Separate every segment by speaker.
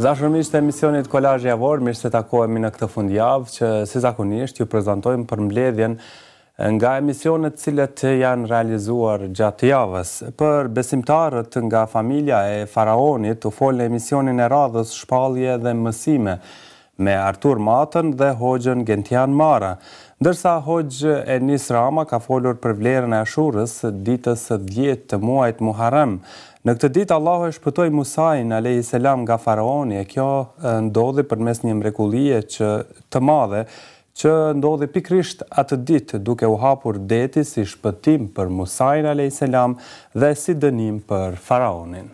Speaker 1: Dashurimisht e emisionit Kolazhi Javor, mirë se takohemi në këtë fundjavë që si zakonisht ju prezantojmë për mbledhjen nga emisionet cilët janë realizuar gjatë javës. Për besimtarët nga familja e faraonit u fol në emisionin e radhës Shpallje dhe mësime me Autor dhe Hoxhën Gentian Mara, ndërsa Hoxhë Enis Rama ka folur për vlerën e Ashurës, ditës së 10 të muajit Muharram. Në këtë ditë Allahu e shpëtoi Musain a.s. nga faraoni e kjo ndodhi përmes një mrekullie të madhe që ndodhi pikrisht atë ditë duke u hapur deti si shpëtim për Musain a.s. dhe si dënim për faraonin.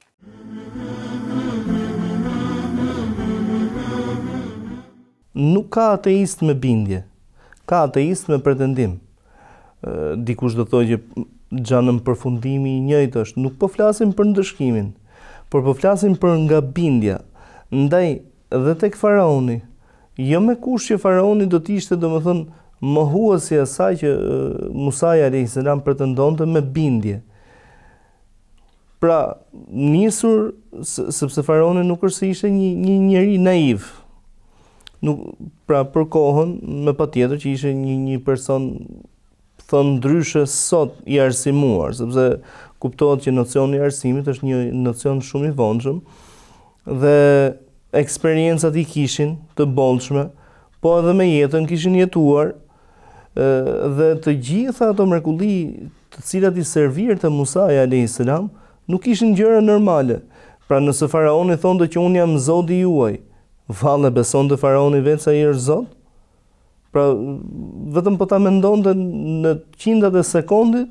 Speaker 2: Nuk ka ateist me bindje, ka ateist me pretendim. Dikush do thojë që gjanëm përfundimi i njëjtë është, nuk po flasim për ndëshkimin, por po flasim për nga bindja. Ndaj dhe tek faraoni, jo me kush që faraoni do t'ishte domethënë mohuesi asaj që Musa a.s. pretendonte me bindje. Pra, nisur sepse faraoni nuk është se ishte një njeri naiv. Pra për kohën me patjetër që ishte një person thënë ndryshe sot i arsimuar, sepse kuptohet që nocioni i arsimit është një nocion shumë i vonshëm dhe eksperiencat i kishin të bollshme, po edhe me jetën kishin jetuar dhe të gjitha ato mrekulli të cilat i servirte Musa a.s. nuk ishin gjëra normale. Pra nëse faraoni thonte që unë jam Zoti juaj, valle besonte faraoni vetë se ai është Zot? Pra, vetëm po ta mendonte në qindrat e sekondit,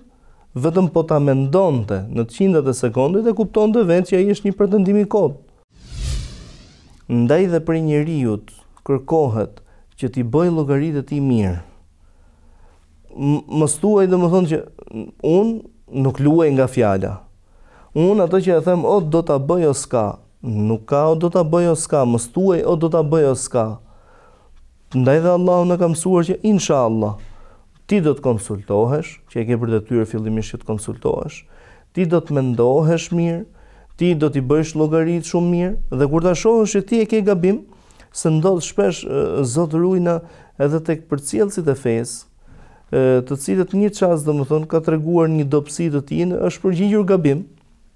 Speaker 2: e kuptonte vetë që ai është një pretendim i kot. Ndaj dhe për njeriut kërkohet që t'i bëj llogaritë e tij mirë. Mos thuaj domethënë që unë nuk luaj nga fjala. Unë ato që e them o do ta bëj o s'ka, nuk ka o do ta bëj o s'ka, mos thuaj o do ta bëj o s'ka. Ndaj dhe Allahu në ka mësuar që inshallah ti do të konsultohesh, që e ke për detyrë fillimisht që të konsultohesh, ti do të mendohesh mirë, ti do t'i bësh llogaritë shumë mirë dhe kur ta shohësh që ti e ke gabim, se ndodh shpesh Zot ruajna edhe tek përcjellësit e fesë, të cilët një çast domethënë ka treguar një dobësi të tij, është përgjigjur gabim.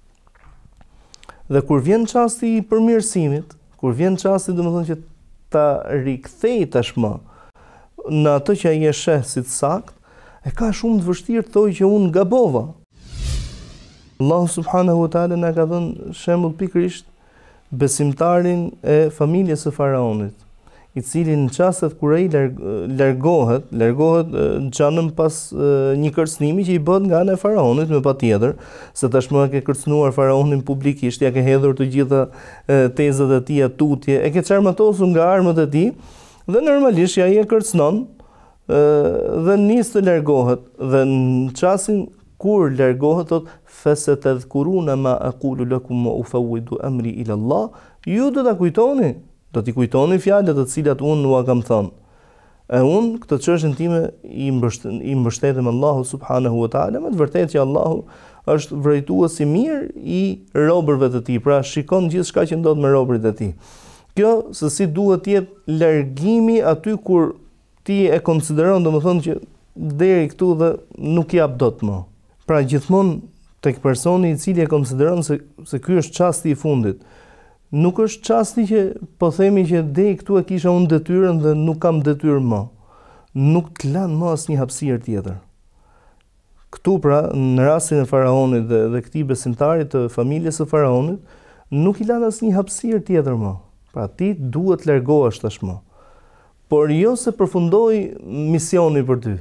Speaker 2: Dhe kur vjen çasti i përmirësimit, kur vjen çasti domethënë që ta rikthej tashmë në atë që ai e sheh si të saktë, e ka shumë të vështirë të thojë që unë gabova. Allahu subhanahu wa taala na ka dhënë shembull pikërisht besimtarin e familjes së faraonit, i cili në çastet kur ai largohet xhanëm pas një kërcënimi që i bëhet nga ana e faraonit, me patjetër, se tashmë e ke kërcënuar faraonin publikisht, ja ke hedhur të gjitha tezat e tij tutje, e ke çarmatosur nga armët e tij dhe normalisht ai e kërcënon dhe nis të largohet dhe në çastin kur largohet thot fasetadhkuruna ma aqulu lakum wa ufawwidu amri ila Allah, ju do ta kujtoni. Do t'i kujtoni fjalët të cilat unë ua kam thënë. E unë këtë çështën time i mbështetem Allahu subhanahu wa taala, me të vërtetë që Allahu është vërejtues i mirë i robërve të tij, pra shikon gjithçka që ndodh me robërit e tij. Kjo se si duhet të jetë largimi aty kur ti e konsideron domethënë që deri këtu dhe nuk jap dot më. Pra gjithmonë tek personi i cili e konsideron se ky është çasti i fundit, nuk është çasti që po themi që deri këtu e kisha unë detyrën dhe nuk kam detyrë më. Nuk të lan më asnjë hapësirë tjetër. Këtu pra, në rastin e faraonit dhe këtij besimtarit të familjes së faraonit, nuk i lan asnjë hapësirë tjetër më. Pra ti duhet të largohesh tashmë. Por jo se përfundoi misioni për ty.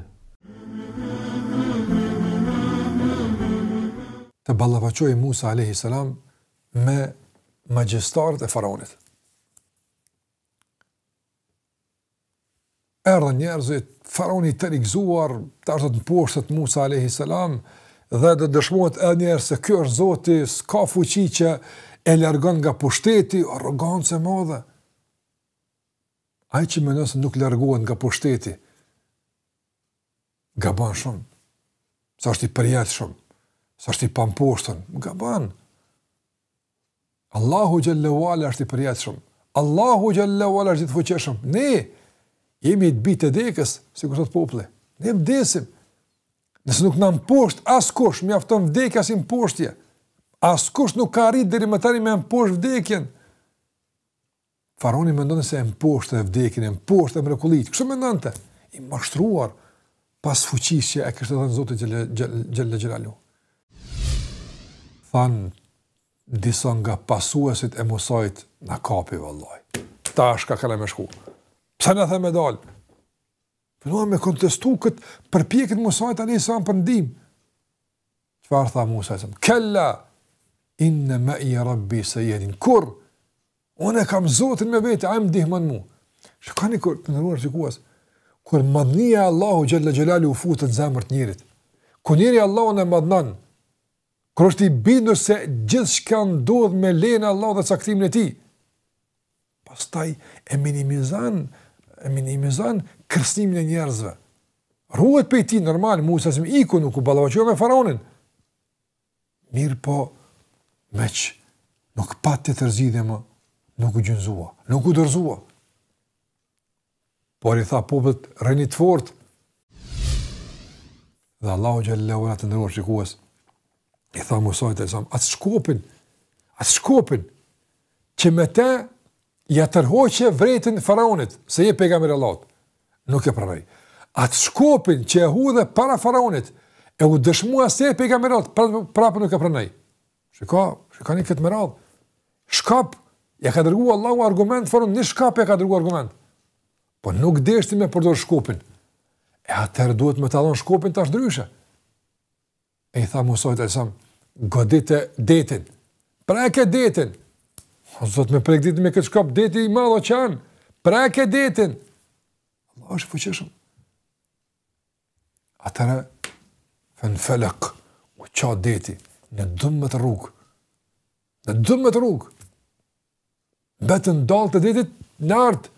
Speaker 3: Të ballafaqoi Musa a.s. me magjestarët e faraonit. Erdhën njerëzit, faraoni të rigzuar, të ardhët në poshtët Musa a.s. dhe dhe dëshmohet edhe njerëz se kjo është Zoti, s'ka fuqi që e largon nga pushteti, arrogancë e madhe. Ai që mendon se nuk largohet nga pushteti, gaban shumë. Sa është i përjetshëm, sa është i pamposhtën, gaban. Allahu xhallahu ala është i përjetshëm. Allahu xhallahu ala është i fuqishëm. Ne jemi të bitë dekës, sikur thot populli. Ne vdesim. Nëse nuk na mposht askush, mjafton vdekja si mposhtje. Askush nuk ka arrit deri më tani me mposht vdekjen. Faraoni mendon se e mposhtë vdekjen, e mposhtë mrekullit. Kështu mendonte. I mashtruar pas fuqisë që e kishte dhënë Zoti xhalla xhelalu. Than disa nga pasuesit e Musait na kapi vallahi. Tash ka kanë më shku. Pse na the me dal? Filluam me kontestu këtë përpjekjet Musait alayhis salam për ndihmë. Çfarë tha Musa? Kalla inna ma'i rabbi sayyidin. Kur unë kam Zotin me vete, a më ndihmon mu. Shikoni kur të ndëruar shikues, kur madhnia Allahu xhalla xhelalu u futet në zemrën e njerit. Kur njeri Allahun e madhnon, kur është i bindur se gjithçka ndodh me lejen e Allahut dhe caktimin e tij, pastaj e minimizon kërcënimin e njerëzve. Ruhet prej tij normal, Musa s'm iku nuk u ballavaçoi me faraonin. Mirë po, meq, nuk pat të tërzidhe më, nuk u gjynzua, nuk u dërzua. Por i tha popullit, rëni të fort. Dhe Allahu xhallahu ala të ndëruar shikues, i tha Musait e atë shkopin, që me te ja tërhoqe vretën faraonit, se je pejgamberi Allahut, nuk e pranoi. Atë shkopin që e hudhe para faraonit, e u dëshmua se je pejgamberi Allahut, prapë nuk e pranoi. Shikoni këtë me radhë. Shkap, ja ka dërgu Allahu argument, faraon, një shkap ja ka dërgu argument. Po nuk deshti me përdor shkopin. E atëherë duhet me tallon shkopin tash ndryshe. E i tha Musait e sam, godite detin. Preke detin. O Zot me prek detin me këtë shkop, deti i madh o qan. Preke detin. Allah është fuqishëm. Atëherë fenfelek u qa deti në 12 rrugë. Në 12 rrugë. Betën dalë të detit në artë.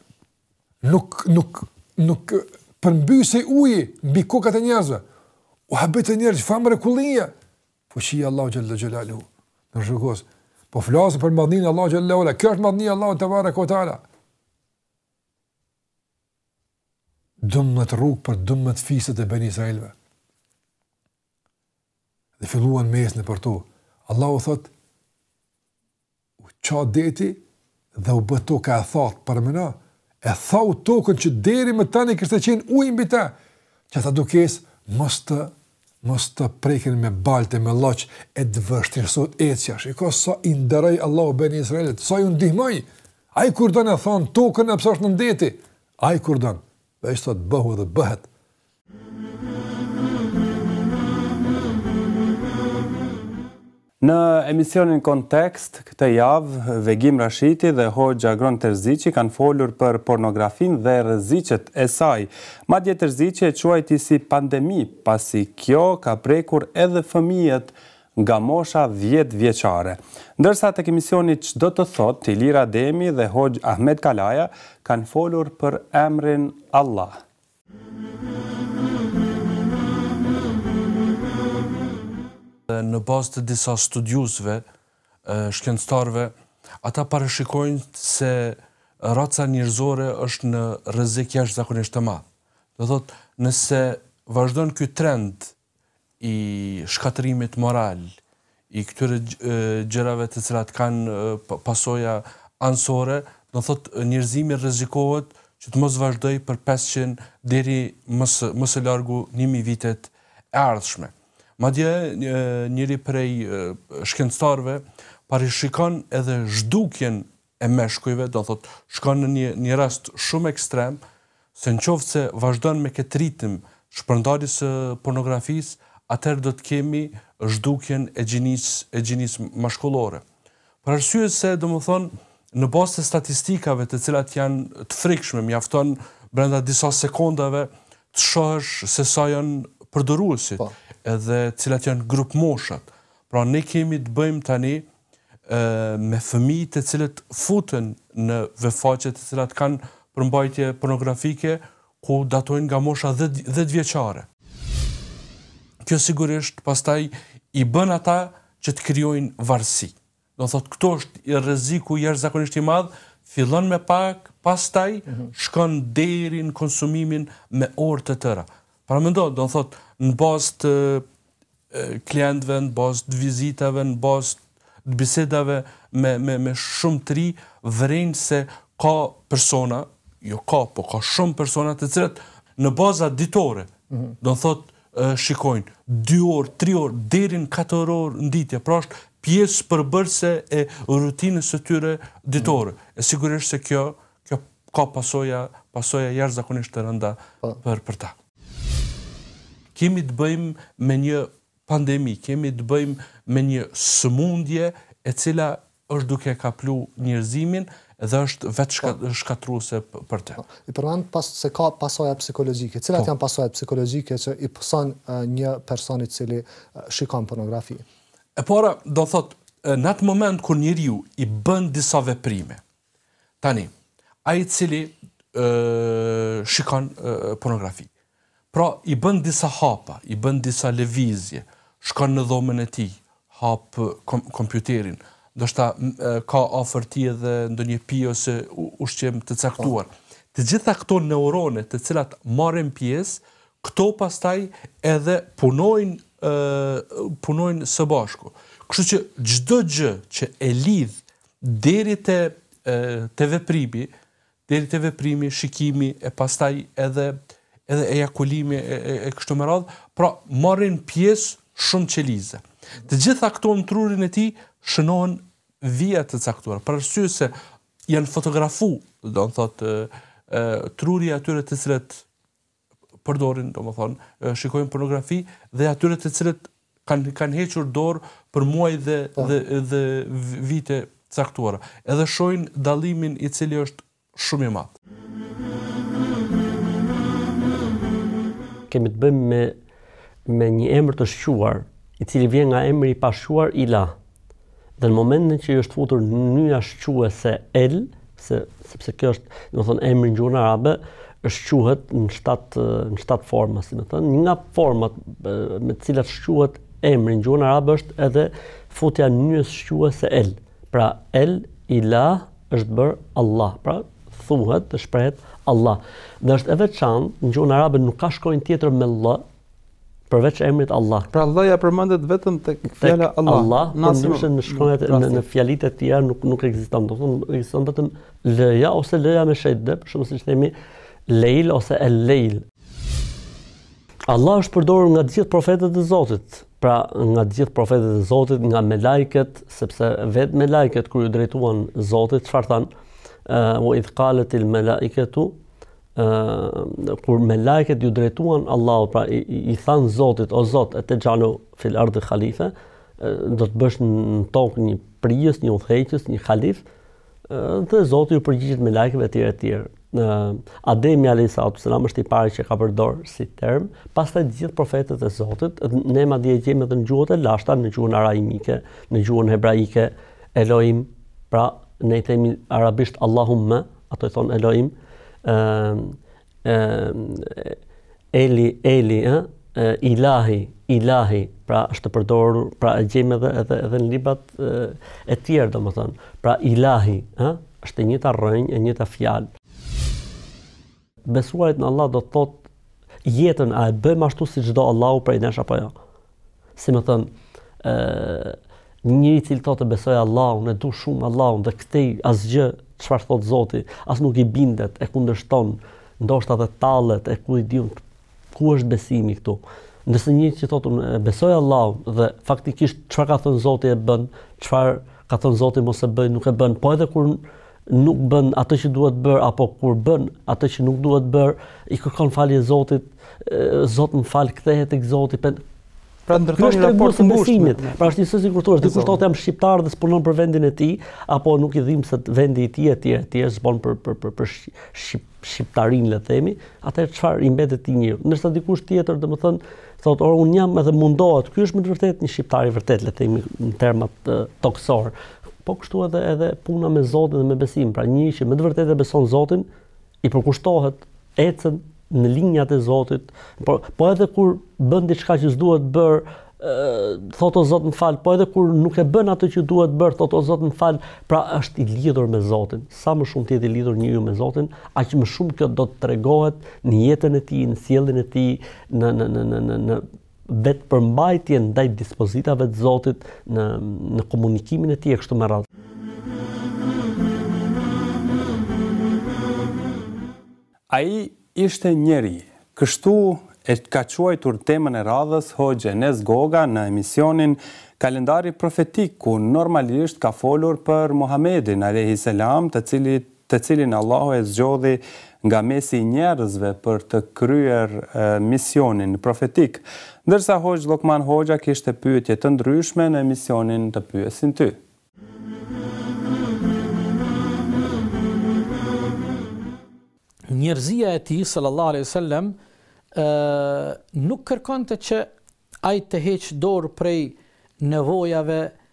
Speaker 3: Nuk përmbysej uji mbi kokat e njerëzve. U habet e njerëz, fa mrekullia. Fuqia Allahu xhalla xhelaluhu. Në shikos, po flasë për madhninë Allahu xhalla xhelaluhu. Kjo është madhnia Allahu te bareka ve taala. 12 rrugë për 12 fiset e Ben Israilve. Dhe filluan mesën për to. Allahu thot, u qa deti dhe u bë toka e thatë për mëna. E thau tokën që deri më tani kështë qenë ujë mbi ta, që ata dukes mos të prekin me balte, me loq, e të vështirësot ecja. Shiko sa i nderoj Allahu Ben Israelit, sa ju ndihmoj. Ai kur don e thon tokën e pse është në ndeti. Ai kur don, dhe ishte të bëhu dhe bëhet.
Speaker 1: Në emisionin Kontekst, këtë javë, Vegim Rashiti dhe Hoxha Gron Terziqi kanë folur për pornografin dhe rreziqet e saj. Madje Terziqi e quajti si pandemi, pasi kjo ka prekur edhe fëmijët nga mosha 10 vjeçare. Ndërsa tek emisioni Çdo të thot, Ilira Demi dhe Hoxh Ahmed Kalaja kanë folur për emrin Allah.
Speaker 4: Në bazë të disa studiusve, shkencëtarëve, ata parashikojnë se raca njerëzore është në rrezik jashtëzakonisht të madh. Do thotë, nëse vazhdon ky trend i shkatërimit moral, i këtyre gjërave të cilat kanë pasoja anësore, do thotë njerëzimi rrezikohet që të mos vazhdoj për 500 deri më së largu 1000 vitet e ardhshme. Madje njëri prej shkencëtarëve parashikon edhe zhdukjen e meshkujve, do thotë shkon në një rast shumë ekstrem, se nëse se vazhdon me këtë ritëm shpërndarjes së pornografisë, atëherë do të kemi zhdukjen e gjinisë mashkullore. Për arsye se, domethënë, në bazë të statistikave të cilat janë të frikshme, mjafton brenda disa sekondave të shohësh se sa janë përdoruesit, edhe cilat janë grup moshat. Pra ne kemi të bëjmë tani me fëmijë të cilët futen në vefaqe të cilat kanë përmbajtje pornografike, ku datojnë nga mosha 10 vjeçare. Kjo sigurisht pastaj i bën ata që të krijojnë varësi. Do të thotë këto është i rreziku jashtëzakonisht i madh, fillon me pak, pastaj shkon deri në konsumimin me orë të tëra. Pra mendo, do të thotë në bazë të klientëve, në bazë të vizitave, në bazë të bisedave me shumë të ri, vërejnë se ka persona, jo ka, po ka shumë persona të cilët në baza ditore, do të thotë shikojnë 2 orë, 3 orë, deri në 4 orë në ditje, pra është pjesë përbërëse e rutinës së tyre ditore. E sigurisht se kjo ka pasoja jashtëzakonisht të rënda për ta. Kemi të bëjmë me një pandemi, kemi të bëjmë me një sëmundje e cila është duke kaplu njerëzimin dhe është vetë shkatruese për të.
Speaker 5: I përmend se ka pasoja psikologjike. Cilat janë pasojat psikologjike që i pëson një personi i cili shikon pornografi?
Speaker 4: E para, do thotë, në atë moment kur njeriu i bën disa veprime, tani, ai i cili shikon pornografi, pra i bën disa hapa, i bën disa lëvizje, shkon në dhomën e tij, hap kompjuterin, ndoshta ka afër tij edhe ndonjë pije ose ushqim të caktuar. Të gjitha këto neurone të cilat marrin pjesë, këto pastaj edhe punojnë së bashku. Kështu që çdo gjë që e lidh deri te veprimi, shikimi e pastaj edhe ejakulimi e kështu me radhë, pra marrin pjesë shumë qelize. Të gjitha këto në trurin e tij shënohen vija të caktuara. Për arsye se janë fotografu, do të thotë, truri atyre të cilët përdorin, do më thonë, shikojnë pornografi dhe atyre të cilët kanë hequr dorë për muaj dhe vite caktuara. Edhe shohin dallimin i cili është shumë i madh.
Speaker 6: Kemi të bëjmë me një emër të shquar, i cili vjen nga emri i pashquar Ilah. Dhe në momentin që është futur në mënyra shquese El, sepse kjo është, do të thonë, emri në gjuhën arabe, shquhet në 7 forma, si më thënë. Një nga format me të cilat shquhet emri në gjuhën arabe është edhe futja në mënyrës shquese El. Pra El, Ilah është bërë Allah. Pra thuhet dhe shprehet Allah. Dhe është e veçantë, në gjuhën arabe nuk ka shkronjë tjetër me L, përveç emrit Allah.
Speaker 7: Pra Allah ja përmendet vetëm tek fjala Allah.
Speaker 6: Allah, ndryshe në shkronjat në fjalitë e tjera nuk ekziston. Do të thonë ekziston vetëm L-ja ose L-ja me shejt, për shembull siç themi Leil ose El-Leil. Allah është përdorur nga të gjithë profetët e Zotit. Pra nga të gjithë profetët e Zotit, nga melajket, sepse vetë melajket kur ju drejtuan Zotit, çfarë thanë? Wa idh qalatil malaikatu, kur melajket ju drejtuan Allahu, pra i thanë Zotit, o Zot, e te gjalu fil ardi khalife, do të bësh në tokë një prijës, një udhëheqës, një khalif, dhe Zoti ju përgjigjet melajkeve etj etj. Ademi a.s. është i pari që ka përdorë si term, pastaj të gjithë profetët e Zotit, ne madje e gjejmë edhe në gjuhët e lashta, në gjuhën araimike, në gjuhën hebraike, Elohim, pra ne i themi arabisht Allahumma, ato i thonë Elohim, Eli, Ilahi, pra është përdorur, pra e gjejmë edhe në librat e tjerë, domethënë, pra Ilahi, është e njëjta rrënjë, e njëjta fjalë. Besuarit në Allah do të thotë jetën a e bëjmë ashtu si çdo Allahu prej nesh apo jo. Si më thënë, njëri i cili thotë besoj Allahun, e du shumë Allahun dhe këtej asgjë çfarë thotë Zoti, as nuk i bindet, e kundërshton, ndoshta edhe tallet, e ku i diun ku është besimi këtu. Ndërsa njëri që thotë besoj Allahun dhe faktikisht çfarë ka thënë Zoti e bën, çfarë ka thënë Zoti mos e bëj, nuk e bën, po edhe kur nuk bën atë që duhet bërë, apo kur bën atë që nuk duhet bërë, i kërkon falje Zotit, Zot më fal, kthehet tek Zoti.
Speaker 7: Pra ndërton një raport të besimit.
Speaker 6: Pra është njësoj si kur thua, dikush thotë jam shqiptar dhe s'punon për vendin e tij, apo nuk i dhimbset vendi i tij etj, s'bën për shqiptarin, le të themi, atëherë çfarë i mbetet ti njeriu. Ndërsa dikush tjetër, domethënë, thotë, unë jam edhe mundohet. Ky është me të vërtetë një shqiptar i vërtet, le të themi në termat toksor. Po kështu edhe puna me Zotin dhe me besim. Pra njëri që me të vërtetë beson Zotin, i përkushtohet, ecën në linjat e Zotit, po edhe kur bën diçka që s'duhet bër, thot o Zot më fal, po edhe kur nuk e bën atë që duhet bërë, thot o Zot më fal, pra është i lidhur me Zotin. Sa më shumë të jetë i lidhur njeriu me Zotin, aq më shumë kjo do të tregohet në jetën e tij, në sjelljen e tij, në vetë përmbajtjen ndaj dispozitave të Zotit, në komunikimin e tij e kështu me radhë.
Speaker 1: Ai ishte njeri, kështu e ka quajtur temën e radhës Hoxha Enes Goga në emisionin Kalendari Profetik, ku normalisht ka folur për Muhamedin a.s. të cilin Allahu e zgjodhi nga mesi i njerëzve për të kryer misionin profetik, ndërsa Hoxh Lokman Hoxha kishte pyetje të ndryshme në emisionin Të pyesin ty.
Speaker 8: Njerëzia e tij sallallahu alaihi wasallam nuk kërkonte që ai të heqë dorë prej nevojave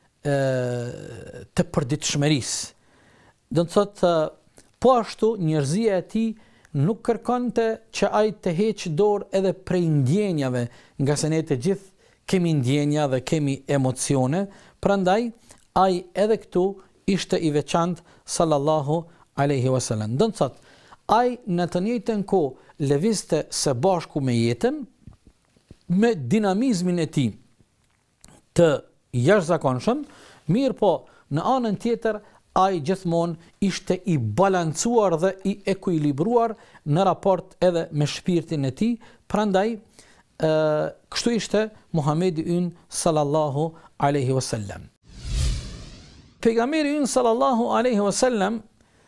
Speaker 8: të përditshmërisë. Do të thotë, po ashtu njerëzia e tij nuk kërkonte që ai të heqë dorë edhe prej ndjenjave, nga se ne të gjithë kemi ndjenja dhe kemi emocione, prandaj ai edhe këtu ishte i veçantë sallallahu alaihi wasallam. Do të thotë, ai në të njëjtën kohë lëvizte së bashku me jetën, me dinamizmin e tij të jashtëzakonshëm, mirë po në anën tjetër ai gjithmonë ishte i balancuar dhe i ekuilibruar në raport edhe me shpirtin e tij, prandaj kështu ishte Muhamedi ynë sallallahu alaihi wasallam. Pejgamberi ynë sallallahu alaihi wasallam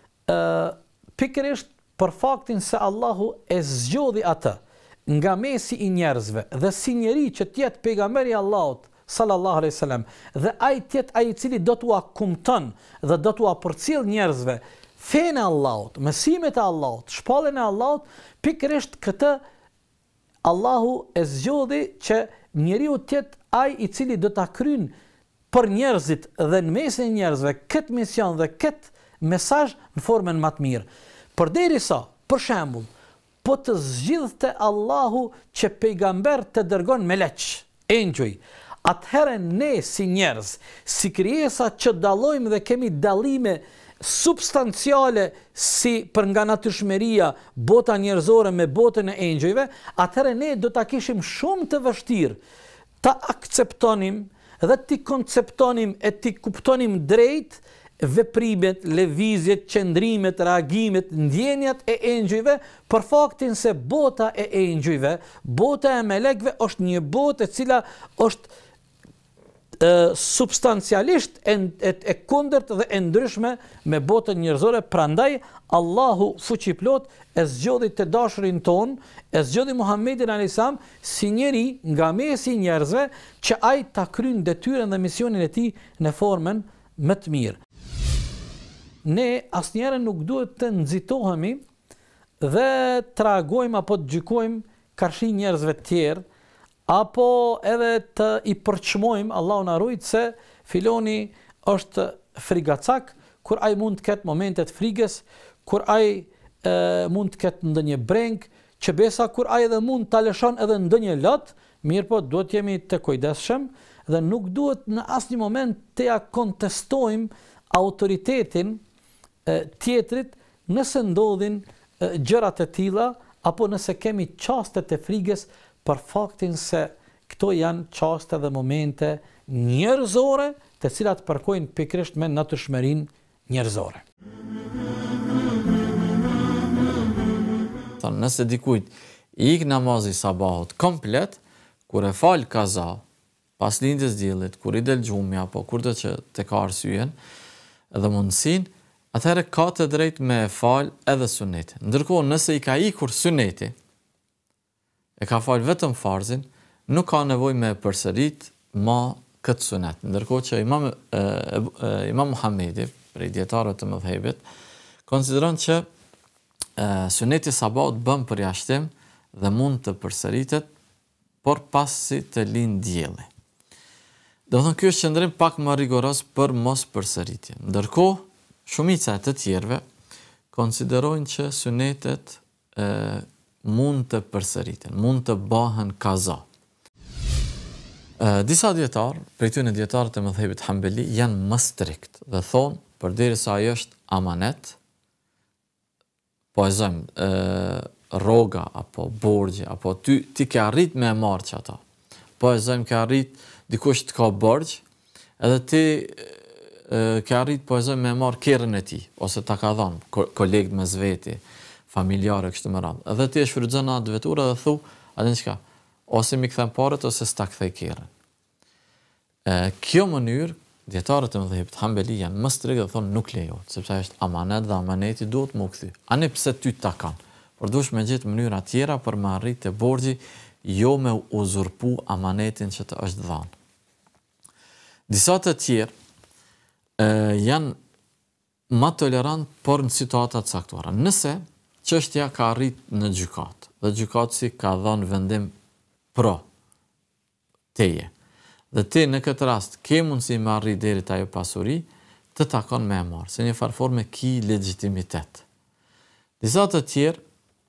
Speaker 8: pikërisht për faktin se Allahu e zgjodhi atë nga mesi i njerëzve dhe si njeri që tjetë pejgamberi Allahut sallallahu alaihi wasallam dhe ai tjetë ai i cili do t'ua kumton dhe do t'ua përcjell njerëzve fenë e Allahut, mësimet e Allahut, shpalljen e Allahut, pikërisht këtë Allahu e zgjodhi që njeriu tjetë ai i cili do ta kryen për njerëzit dhe në mesin e njerëzve këtë mision dhe këtë mesazh në formën më të mirë. Përderisa, për shembull, po të zgjidhte Allahu që pejgamber të dërgon meleq, engjëj, atëherë ne si njerëz, si krijesa që dallojmë dhe kemi dallime substanciale si për nga natyrshmëria, bota njerëzore me botën e engjëjve, atëherë ne do ta kishim shumë të vështirë ta akceptonim dhe ti konceptonim e ti kuptonim drejt veprimet, lëvizjet, qëndrimet, reagimet, ndjenjat e engjëjve, për faktin se bota e engjëjve, bota e melekëve është një botë e cila është substancialisht e kundërt dhe e ndryshme me botën njerëzore, prandaj Allahu fuqiplot e zgjodhi të dashurin ton, e zgjodhi Muhammedin a.s. si njeri nga mesi i njerëzve që ai ta kryen detyrën dhe misionin e tij në formën më të mirë. Ne asnjëherë nuk duhet të nxitohemi dhe të reagojmë apo të gjykojmë karshi njerëzve të tjerë, apo edhe të i përçmojmë, Allahu na ruaj, se filoni është frigacak, kur ai mund të ketë momente të frigës, kur ai mund të ketë ndonjë breng, që besa kur ai edhe mund ta lëshon edhe ndonjë lot, mirë po duhet jemi të kujdesshëm dhe nuk duhet në asnjë moment të ja kontestojmë autoritetin tjetrit nëse ndodhin gjërat e tilla apo nëse kemi çaste të frigës, për faktin se këto janë çaste dhe momente njerëzore të cilat përkojnë pikërisht me natyrshmërinë njerëzore.
Speaker 9: Nëse dikujt ik namazi sabahut komplet, kur e fal kaza, pas lindjes diellit, kur i del gjumi apo kurdo që të ka arsyen dhe mundësin, atëherë ka të drejtë me e fal edhe sunetin. Ndërkohë nëse i ka ikur suneti, e ka fal vetëm farzin, nuk ka nevojë me përsërit ma këtë sunet. Ndërkohë që Imam Muhamedi, prej dietarëve të mëdhëbit, konsideron që suneti sabahut bën përjashtim dhe mund të përsëritet por pasi të lind dielli. Do të thonë ky është qëndrim pak më rigoros për mos përsëritje. Ndërkohë shumica e të tjerëve konsiderojnë që sunetet mund të përsëriten, mund të bëhen kaza. Disa djetarë, prej tyre djetarët e mëdhëbit Hambeli, janë më strikt dhe thonë, përderisa ajo është amanet, po e zëmë, roga, apo borgje, apo ti ke arrit me marrë që ata. Po e zëmë ke arrit, dikush të ka borgj, edhe ti ke arrit, po e zëmë me marrë kerën e ti, ose ta ka dhanë, kolegët me zveti, familjare, kështë më radhë. Edhe ti e shfrytëzon atë vetura dhe thu, atë në qka, ose mi këthem paret, ose s'ta këthej kerën. Kjo mënyrë, djetarët e mëdhëbit Hambeli janë më striktë dhe thonë nuk lejohet, sepse është amanet dhe amaneti duhet më këthy. Ani pse ty ta kanë, por dush me gjithë mënyra tjera për më arrit të borgji, jo me uzurpu amanetin që të është dhanë. Disa të tjerë janë më tolerant, por në situatat saktuara. Nëse çështja ka arrit në gjykat, dhe gjykatësi ka dhënë vendim pro teje, dhe ti në këtë rast ke mundësi me arrit deri te ajo pasuri, të takon me e marrë, se një farforme ki legitimitet. Disa të tjerë,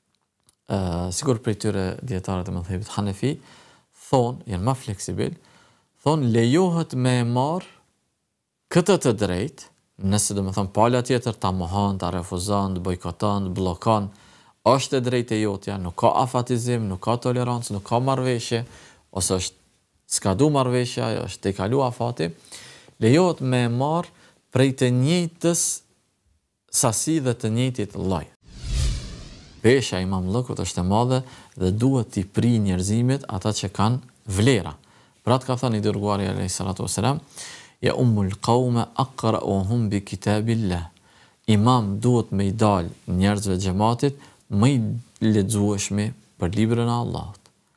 Speaker 9: sigur prej tyre djetarët e mëdhëbit Hanefi, thonë, janë më fleksibil, thonë lejohet me e marrë këtë të drejtë, nëse do me thonë pala tjetër ta mohon, ta refuzon, të bojkoton, të blokon, është e drejtë e jotja, nuk ka afatizim, nuk ka tolerancë, nuk ka marrëveshje, ose është s'ka du marrëveshja, është te kalu afati, lejohet me marrë prej të njëjtës sasi dhe të njëjtit lloj. Pesha i mamllëkut është e madhe dhe duhet t'i pri njerëzimit ata që kanë vlera. Pra të ka thënë i dërguari alayhi salatu wasalam, ja ummul qaume aqra'uhum bi kitabillah. Imam duhet me i dal njerëzve xhamatit më i lexueshmi për librin e Allahut.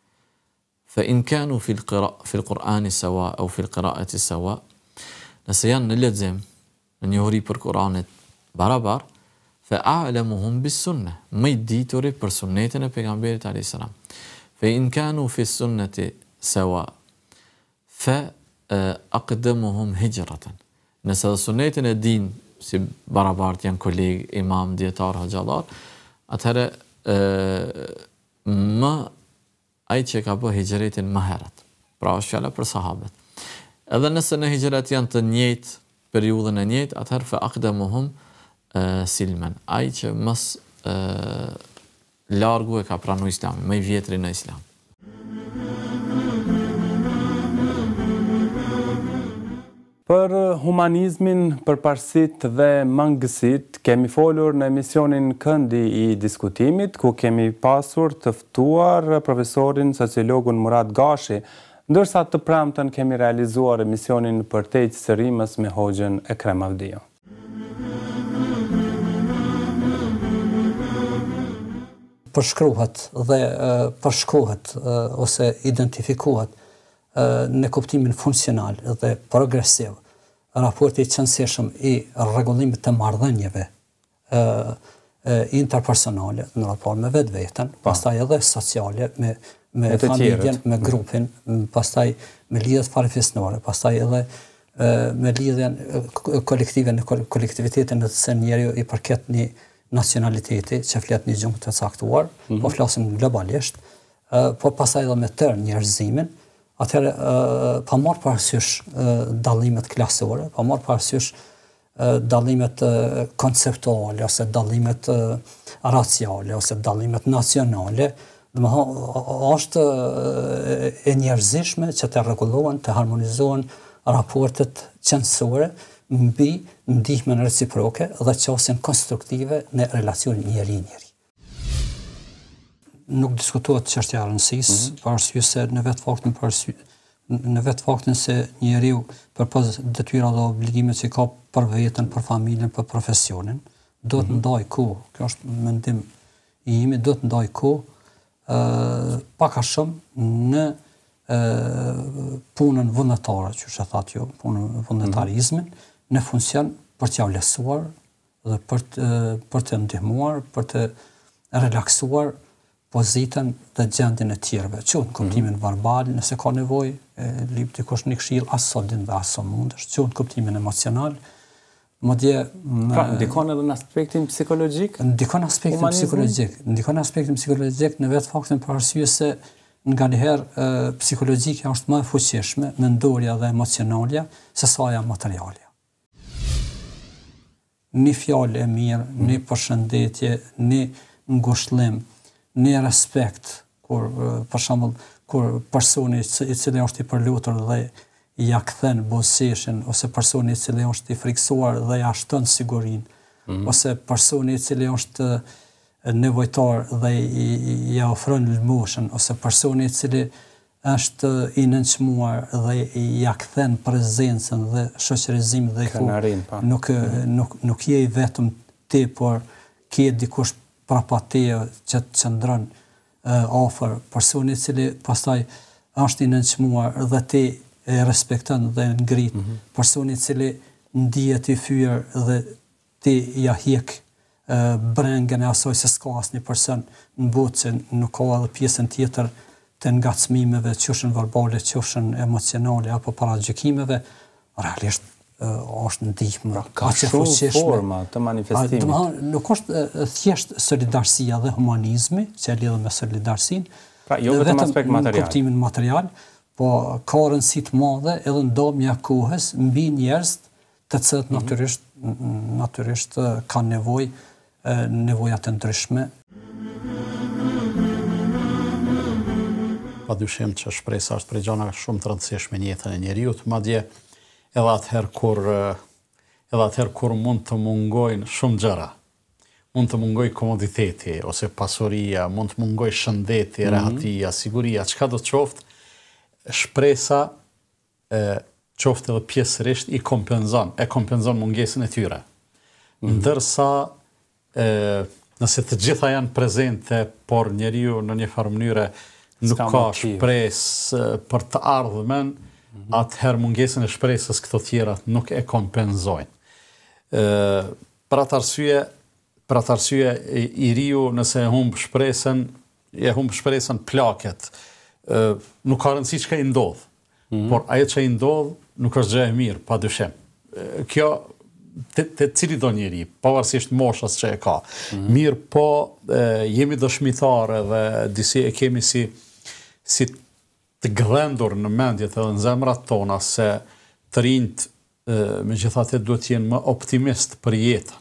Speaker 9: Fa in kanu fi al-Qur'ani sawa aw fi al-qira'ati sawa, nëse janë në lexim, në njohuri për Kur'anit barabar, fa a'lamuhum bis-sunnah, më i dituri për sunnetin e pejgamberit alayhis salam. Fa in kanu fi sunnati sawa, fa aqdamuhum hijratan. Nëse sunnetin e din si barabart janë koleg, imam, dietar, xhallar, atëherë më ai që ka bë hijretin më herët. Pra është fjala për sahabët. Edhe nëse në hijret janë të njëjtë, periudhën e njëjtë, atëherë fa aqdamuhum silman. Ai që mos largu e ka pranuar Islamin, më i vjetri në Islam.
Speaker 1: Për humanizmin, përparësitë dhe mangësitë kemi folur në emisionin Këndi i Diskutimit, ku kemi pasur të ftuar profesorin sociologun Murad Gashi, ndërsa të premten kemi realizuar emisionin Përtejtë së Rrimës me Hoxhën Ekrem Avdio.
Speaker 10: Përshkruhet dhe përshkohet ose identifikohet në kuptimin funksional dhe progresiv raporti qëndësishëm i rregullimit të marrëdhënieve interpersonale në raport me vetveten, pastaj edhe sociale me familjen, me grupin, pastaj me lidhjet farefisnore, pastaj edhe me lidhjen kolektive në kolektivitetin në të se njeriu i përket një nacionaliteti që flet një gjuhë të caktuar, po flasim globalisht, po pastaj edhe me tërë njerëzimin. Atëherë, pa marrë parasysh dallimet klasore, pa marrë parasysh dallimet konceptuale, ose dallimet raciale, ose dallimet nacionale, është e njerëzishme që të rregullohen, të harmonizohen raportet qendësore mbi ndihmën reciproke dhe qasjen konstruktive në relacionin njeri-njeri. Nuk diskutohet çështja e rëndësisë, për arsye se në vetë faktin se njeriu përpas detyra dhe obligime që ka për veten, për familjen, për profesionin, do të ndaj kohë, kjo është mendim i imi, do të ndaj kohë pak a shumë në punën vullnetare, që është thatë jo, punën vullnetarizmin, në funksion për t'ia lehtësuar dhe për të ndihmuar, për të relaksuar pozitën dhe gjendjen e tjerëve, që në kuptimin verbal, nëse ka nevojë, lip dikush një këshill, as sa din dhe as sa mundesh, që në kuptimin emocional, madje
Speaker 1: ndikon edhe në aspektin psikologjik?
Speaker 10: Ndikon aspektin psikologjik në vetë faktin për arsye se nga njëherë psikologjika është më e fuqishme, mendorja dhe emocionalja, se sa ajo materialja. Një fjalë e mirë, një përshëndetje, një ngushëllim, një respekt, kur për shembull kur personi i cili është i përlutur dhe ja kthen buzëqeshin, ose personi i cili është i friksuar dhe ja shton sigurinë, ose personi i cili është nevojtar dhe ja ofron lëmoshën, ose personi i cili është i nënçmuar dhe ja kthen prezencën dhe shoqërizimin dhe nuk je i vetëm ti, por ke dikush prapa teje që të qëndron afër, personi i cili pastaj është i nënçmuar dhe ti e respekton dhe ngrit, personi i cili ndihet i fyer dhe ti ja hiq brengën e asaj se s'ka asnjë person në botë që nuk ka edhe pjesën tjetër të ngacmimeve, qofshin verbale, qofshin emocionale apo paragjykimeve, realisht është ndihmë
Speaker 1: ka shumë forma të manifestimit.
Speaker 10: Nuk është thjesht solidarësia dhe humanizmi, që e lidhë me solidarësinë,
Speaker 1: pra jo vetëm aspekt material.
Speaker 10: Kuptimin material, po ka rëndësi të madhe edhe ndomja kohës mbi njerëz të cilët natyrisht kanë nevoja të ndryshme.
Speaker 11: Padyshim që shpresa është prej gjëra shumë të rëndësishme në jetën e njeriut, madje edhe atëherë kur mund të mungojnë shumë gjëra. Mund të mungojë komoditeti ose pasuria, mund të mungojë shëndeti, rehatia, siguria, çka do të qoftë, shpresa qoftë edhe pjesërisht e kompenzon mungesën e tyre. Ndërsa nëse të gjitha janë prezente, por njeriu në një farë mënyre nuk ka shpresë për të ardhmen, atëherë mungesën e shpresës këto tjerat nuk e kompenzojnë. Për atë arsye i riu nëse e humb shpresën plaket. Nuk ka rëndësi çka i ndodh, por ajo që i ndodh nuk është gjë e mirë, padyshim. Kjo te cili do njeri, pavarësisht moshës që e ka. Mirë po jemi dëshmitarë dhe disi e kemi si të gdhendur në mendjet edhe në zemrat tona se të rinjt megjithatë duhet të jenë më optimist për jetën.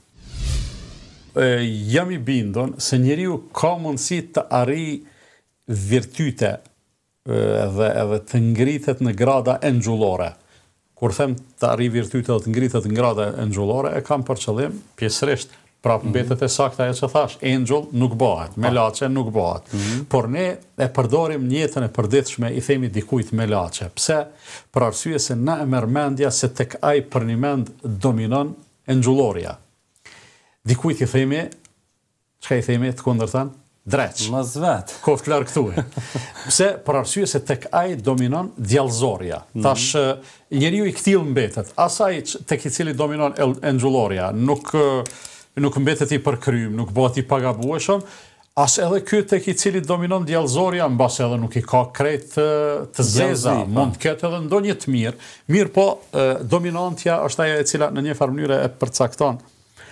Speaker 11: Jam i bindur se njeriu ka mundësi të arrijë virtyte edhe të ngritet në grada enxullore. Kur them të arrijë virtyte dhe të ngritet në grada enxullore, e kam për qëllim pjesërisht prapë mbetet e saktë ajo që thash, enxull nuk bëhet, melaçe nuk bëhet. Por ne e përdorim në jetën e përditshme, i themi dikujt melaçe. Pse? Për arsye se na e merr mendja se tek ai për një mend dominon enxulloria. Dikujt i themi, çka i themi të kundërtën? Dreq.
Speaker 1: Mos vet.
Speaker 11: Koft larg thuaj. Pse? Për arsye se tek ai dominon djallëzoria. Tash njeriu i ktill mbetet. Asaj tek i cili dominon enxulloria, nuk mbetet i përkrym, nuk bëhet i pagabueshëm, as edhe ky tek i cili dominon djallëzoria, mbas edhe nuk i ka krejt të zeza, mund të ketë edhe ndonjë të mirë po dominantja është ajo e cila në një farë mënyrë e përcakton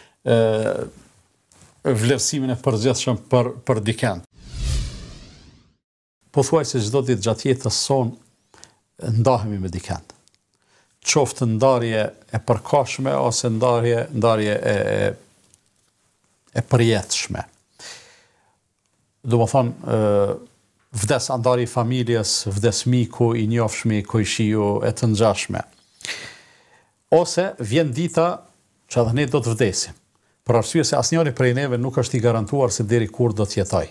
Speaker 11: vlerësimin e përgjithshëm për dikën. Pothuajse çdo ditë gjatë jetës sonë ndahemi me dikën. Qoftë ndarje e përkohshme ose ndarje e përjetshme. Do më thonë, vdes andari i familjes, vdes miku, i njofshmi, kojshiu, e të ngjashme. Ose vjen dita që edhe ne do të vdesim. Për arsye se asnjëri prej neve nuk është i garantuar se deri kur do të jetoj.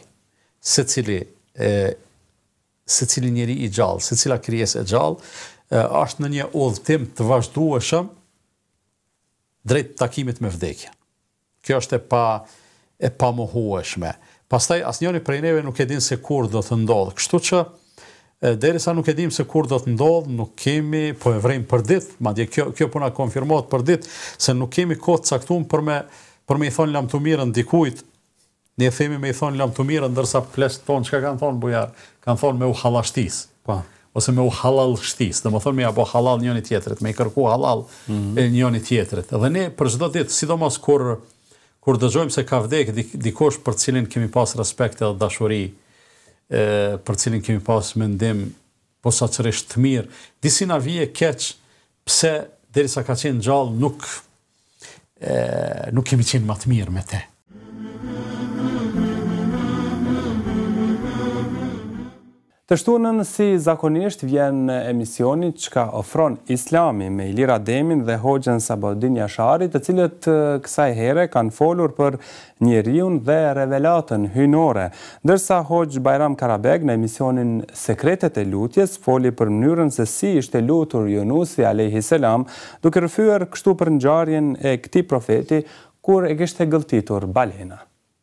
Speaker 11: Secili njeri i gjallë, secila krijesë e gjallë, është në një udhëtim të vazhdueshëm drejt takimit me vdekjen. Kjo është e pamohueshme. Pastaj asnjëri prej neve nuk e din se kur do të ndodhë. Kështu që derisa nuk e dim se kur do të ndodhë, nuk kemi, po e vrejmë për ditë, madje kjo puna konfirmohet për ditë, se nuk kemi kohë të caktuar për me i thonë lam të mirën dikujt. Ne themi me i thonë lam të mirën, ndërsa plesht tonë, çka kanë thonë Bujar? Kanë thonë me u halashtis. Ose me u halal shtis, dhe më thonë me ja bo halal njëni tjetrit, me i kërku halal njëni tjetrit. Dhe ne për çdo ditë, sidomos kur dëgjojmë se ka vdekë dikush për cilin kemi pas respekt edhe dashuri, për cilin kemi pas mendim posaçërisht të mirë, disi na vije keq pse derisa ka qenë gjallë nuk kemi qenë më të mirë me te.
Speaker 1: Të shtunën si zakonisht vjen emisioni që ofron Islami me Ilira Demin dhe Hoxhën Sabodin Jashari, të cilët kësaj here kanë folur për njeriun dhe revelatën hynore, ndërsa Hoxh Bajram Karabeg në emisionin Sekretet e lutjes foli për mënyrën se si ishte lutur Yunusi a.s. duke rrëfyer kështu për ngjarjen e këtij profeti kur e kishte gëlltitur balena.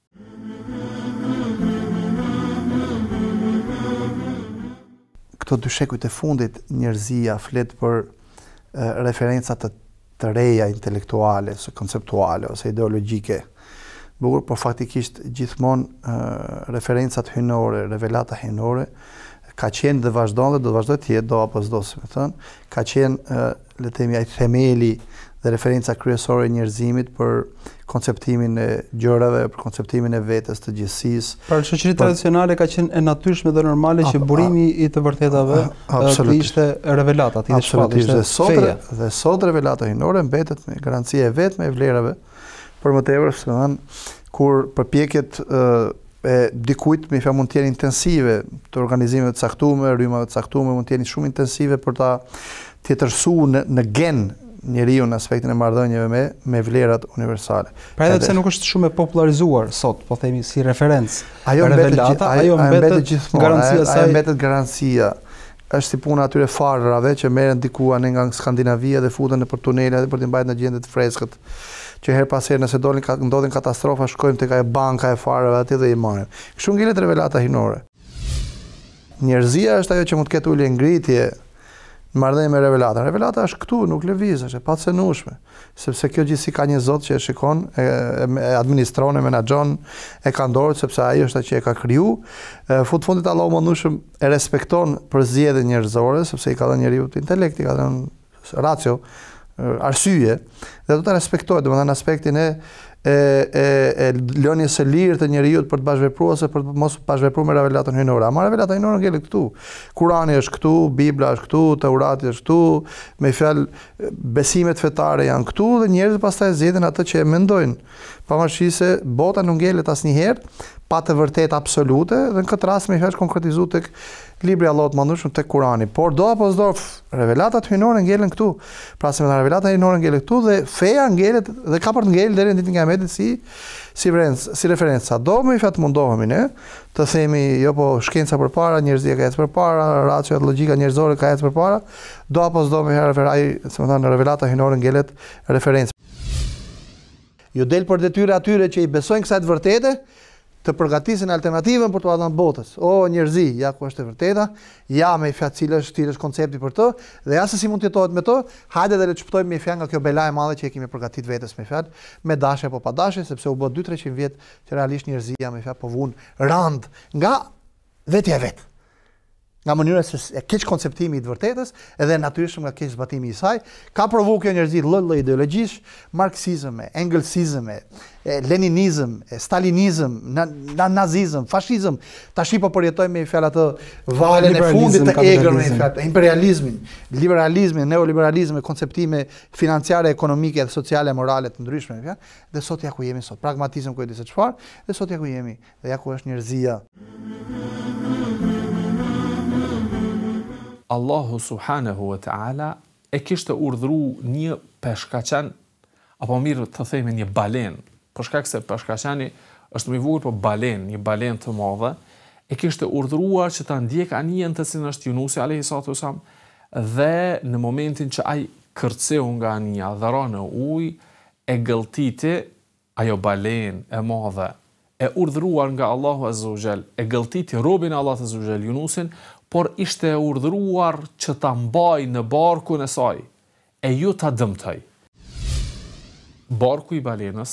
Speaker 2: Këto dy shekujt e fundit njerëzia flet për referenca të reja intelektuale, ose konceptuale, ose ideologjike. Bukur, por faktikisht gjithmonë referencat hynore, revelata hynore, ka qenë dhe vazhdon dhe do të vazhdoj të jetë do apo s'do, si me thënë, ka qenë, le të themi, ai themeli dhe referenca kryesore e njerëzimit për konceptimin e gjërave, për konceptimin e vetes të gjithësisë.
Speaker 7: Për shoqëritë tradicionale ka qenë e natyrshme dhe normale që burimi i të vërtetave të ishte revelata, të ishte shpallë, ishte feja.
Speaker 2: Dhe sot revelata hynore mbetet me garanci e vetme e vlerave, për më tepër, kur përpjekjet e dikujt me mund të jenë intensive, të organizimeve të caktuara, rrymave të caktuara mund të jenë shumë intensive për ta tjetërsuar në gen njeriu në aspektin e marrëdhënieve me vlerat universale.
Speaker 7: Pra edhe pse nuk është shumë e popularizuar sot, po themi si referencë.
Speaker 2: Ajo mbetet gjithmonë,
Speaker 7: garancia e saj.
Speaker 2: Ajo mbetet garancia. Është si puna atyre farrave që merren diku anë nga Skandinavia dhe futen nëpër tunele dhe për të mbajtur në gjendje të freskët. Që her pas herë nëse ndodhin katastrofa, shkojmë tek ajo banka e farrave aty dhe i marrim. Kështu ngelet revelata hynore. Njerëzia është ajo që mund të ketë ulje ngritje në marrëdhënie me revelata. Revelata është këtu, nuk lëviz, është e pacënueshme, sepse kjo gjithësi ka një Zot që e shikon, e administron, e menaxhon, e ka dorë, sepse ai është ai që e ka kriju. Fundit Allahu mëndueshëm e respekton përzgjedhjen njerëzore, sepse i ka dhënë njeriu intelekt, i ka dhënë ratio, arsye, dhe do ta respektojë, domethënë aspektin e lënies së lirë të njeriut për të bashkëvepruar ose për të mos bashkëvepruar me revelatën hynore. Ama revelata hynore ngelet këtu. Kurani është këtu, Bibla është këtu, Teurati është këtu, me fjalë besimet fetare janë këtu dhe njerëzit pastaj zgjedhin atë që e mendojnë. Pavarësisht se bota nuk ngelet asnjëherë pa të vërtetë absolute dhe në këtë rast me fjalë konkretizuar tek libri i Allahut mëndueshëm tek Kurani. Por do apo s'do, revelatat hynore ngelen këtu. Pra se me revelata hynore ngelen këtu dhe feja ngelet dhe ka për të ngelë deri në ditën e Kiametit si referenca. Do me fjalë mundohemi ne të themi jo po shkenca përpara, njerëzia ka ecë përpara, racio dhe logjika njerëzore ka ecë përpara. Do apo s'do me herë në revelata hynore ngelet referencë. Ju del për detyrë atyre që i besojnë kësaj të vërtete, të përgatisin alternativën për të dhënë botës. O njerëzi, ja ku është e vërteta, ja me fjalë cilë është koncepti për të, dhe ja se si mund të jetohet me të, hajde dhe le të shpëtojmë me fjalë nga kjo bela e madhe që e kemi përgatit vetes me fjalë, me dashje apo pa dashje, sepse u bë 200-300 vjet që realisht njerëzia me fjalë po vun rand nga vetja e vet. Nga mënyra se e keq konceptimi i të vërtetës edhe natyrisht nga keq zbatimi i saj, ka provu kjo njerëzi lloj ideologjish, marksizëm, engelsizëm, leninizëm, stalinizëm, nazizëm, fashizëm. Tash po përjetojmë me fjalë atë valen e fundit të egër me fjalë imperializmin, liberalizmin, neoliberalizmin, konceptime financiare, ekonomike dhe sociale, morale të ndryshme me fjalë. Dhe sot ja ku jemi sot, pragmatizëm ku e di se çfarë, dhe sot ja ku jemi, dhe ja ku është njerëzia.
Speaker 4: Allahu subhanahu wa ta'ala e kishte urdhru një peshkaqen, apo mirë të themi një balen, për shkak se peshkaqeni është më i vogël, por balen, një balen të madhe, e kishte urdhruar që ta ndjek anijen të cilën është Yunusi alayhi salatu wasalam, dhe në momentin që ai kërceu nga anija dhe ra në ujë, e gëlltiti ajo balen e madhe, e urdhruar nga Allahu azza wa jall, e gëlltiti robin e Allahut azza wa jall Yunusin, por ishte urdhruar që ta mbaj në barkun e saj, e ju ta dëmtoj. Barku i balenës,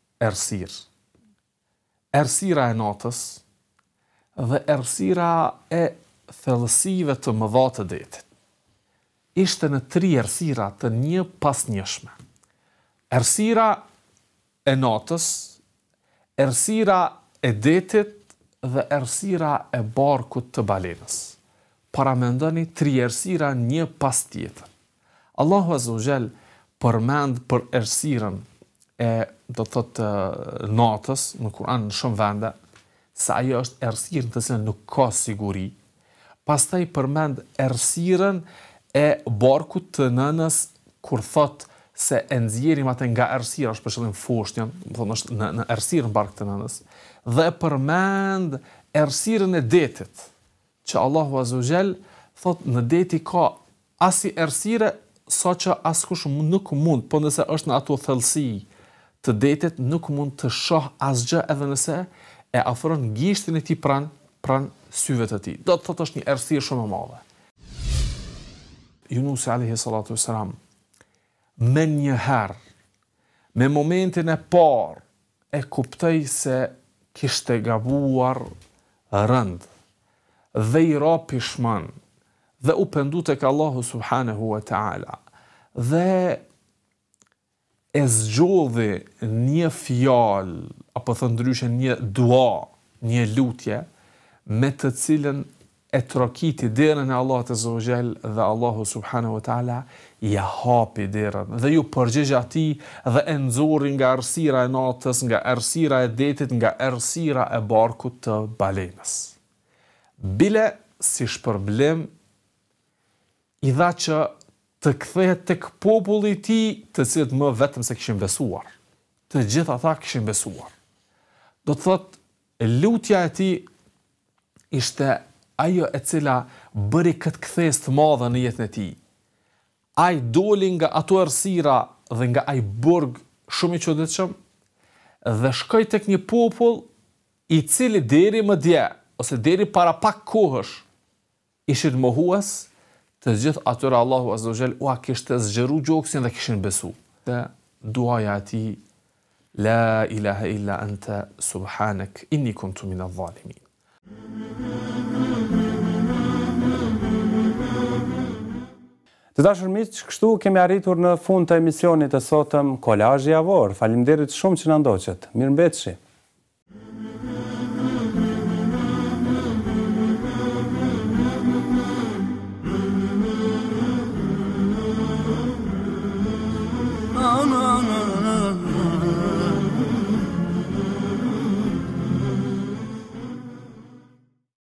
Speaker 4: errësira e natës dhe errësira e thellësive të mëdha të detit. Ishte në 3 errësira të një pas njëshme. Errësira e natës, errësira e detit
Speaker 12: dhe errësira e barkut të balenës. Paramendoni 3 errësira një pas tjetër. Allahu Azza wa Jall përmend për errësirën e do të thotë natës në Kur'an në shumë vende, se ajo është errësirë të cilën nuk ka siguri. Pastaj përmend errësirën e barkut të nënës kur thotë se e nxjerrim atë nga errësira, është për qëllim foshnjën, thonë është në errësirën bark të nënës, dhe përmend errësirën e detit, që Allahu Azza wa Jall thotë në deti ka asi errësire sa që askush nuk mund, po nëse është në ato thellësi të detit, nuk mund të shoh asgjë edhe nëse e afron gishtin e tij pran syve të tij. Do të thotë është një errësirë shumë e madhe. Yunusi alayhi salatu wassalam me njëherë, me momentin e parë, e kuptoj se kishte gabuar rënd, dhe i ra pishman, dhe u pendu tek Allahu subhanahu wa ta'ala, dhe e zgjodhi një fjalë, apo thënë ndryshe një dua, një lutje, me të cilën e trokiti derën e Allahut Azza wa Jall dhe Allahu subhanahu wa ta'ala ja hapi derën dhe ju përgjigj atij dhe e nxorri nga errësira e natës, nga errësira e detit, nga errësira e barkut të balenës. Bile si shpërblim i dha që të kthehet tek populli i tij, të cilët më vetëm se kishin besuar. Të gjithë ata kishin besuar. Do të thotë lutja e tij ishte ajo e cila bëri këtë kthes të madhe në jetën e tij. Ai doli nga ato errësira dhe nga ai burg shumë i çuditshëm dhe shkoi tek një popull i cili deri më dje ose deri para pak kohësh ishin mohues, të gjithë atyre Allahu Azza wa Jall ua kishte zgjeru gjoksin dhe kishin besu. Dhe duaja e tij, la ilaha illa anta subhanak inni kuntu minadh dhalimin.
Speaker 1: Të dashur miq, kështu kemi arritur në fund të emisionit të sotëm Kolazhi javor. Faleminderit shumë që na ndoqët. Mirëmbëjtje.